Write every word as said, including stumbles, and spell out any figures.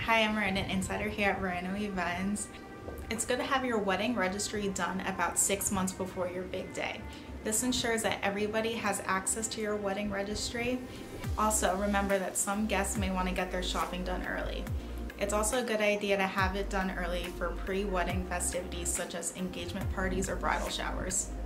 Hi, I'm Miranda, an insider here at Miranda Events. It's good to have your wedding registry done about six months before your big day. This ensures that everybody has access to your wedding registry. Also, remember that some guests may want to get their shopping done early. It's also a good idea to have it done early for pre-wedding festivities such as engagement parties or bridal showers.